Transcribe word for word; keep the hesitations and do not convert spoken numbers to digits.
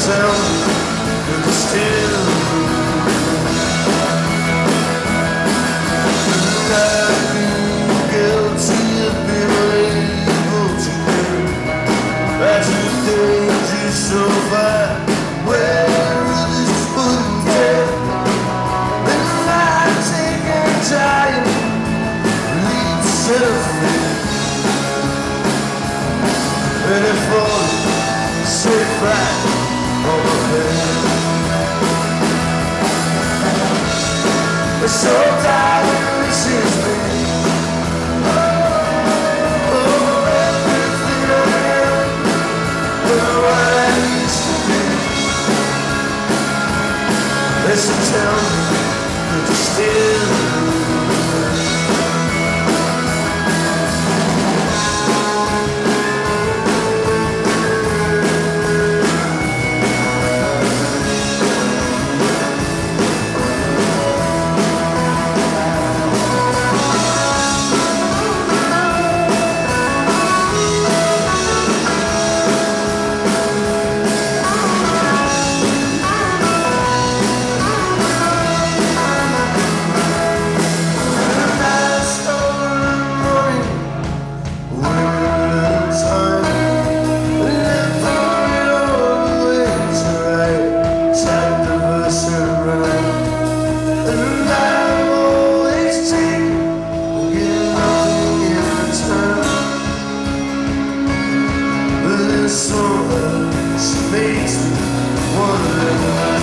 tell me that you're still I've been guilty of being unable to care. That's the danger so far where others wouldn't care. Then I take anxiety, leads self-fear, and it falls straight back on my head. It's so dark, this is me. Oh, everything I am, and what I used to be. Listen, tell me that you're still so she makes me wonder.